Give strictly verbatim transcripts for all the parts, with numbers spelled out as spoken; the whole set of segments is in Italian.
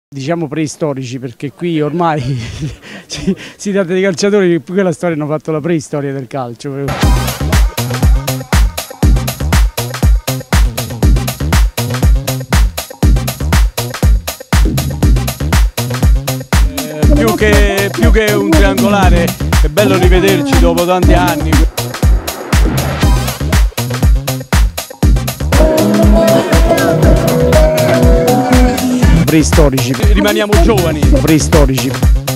Diciamo preistorici, perché qui ormai si, si tratta di calciatori che più che la storia hanno fatto la preistoria del calcio. Eh, più, che, più che un triangolare, è bello rivederci dopo tanti anni. Preistorici. Rimaniamo giovani. Preistorici.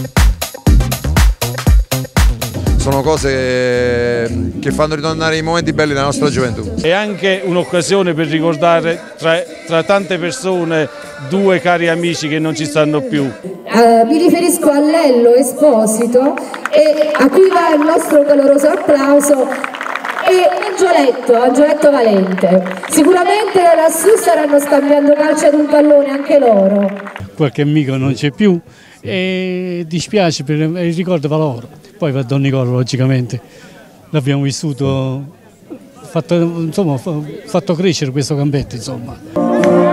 Sono cose che fanno ritornare i momenti belli della nostra gioventù. È anche un'occasione per ricordare tra, tra tante persone due cari amici che non ci stanno più. Uh, mi riferisco a Lello Esposito e a cui va il nostro caloroso applauso, e Angioletto, Angioletto Valente. Sicuramente lassù staranno scambiando calcio ad un pallone anche loro. Qualche amico non c'è più e dispiace per il ricordo va loro. Poi va Don Nicola, logicamente. L'abbiamo vissuto, fatto, insomma, fatto crescere questo campetto, insomma.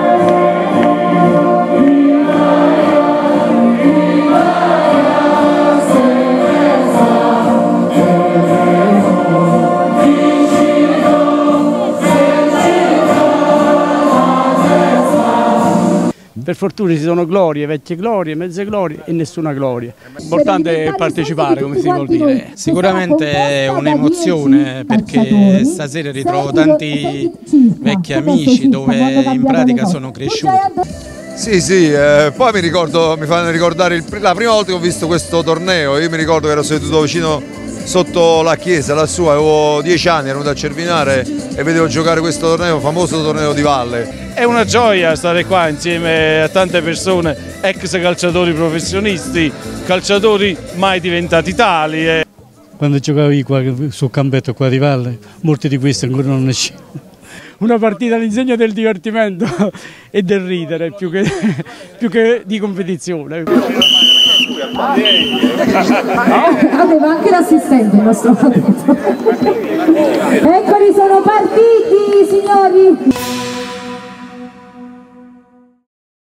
Per fortuna ci sono glorie, vecchie glorie, mezze glorie e nessuna gloria. L'importante è partecipare, come si vuol dire. Sicuramente è un'emozione, perché stasera ritrovo tanti vecchi amici dove in pratica sono cresciuti. Sì, sì, eh, poi mi ricordo, mi fanno ricordare il, la prima volta che ho visto questo torneo. Io mi ricordo che ero seduto vicino sotto la chiesa lassù, avevo dieci anni, ero venuto a Cervinare e vedevo giocare questo torneo, famoso torneo di valle. È una gioia stare qua insieme a tante persone, ex calciatori professionisti, calciatori mai diventati tali. Eh. Quando giocavi qua sul campetto qua di valle, molti di questi ancora non nascevano. Una partita all'insegna del divertimento e del ridere, più che, più che di competizione. Aveva anche l'assistente il nostro partito. Eccoli, sono partiti, signori!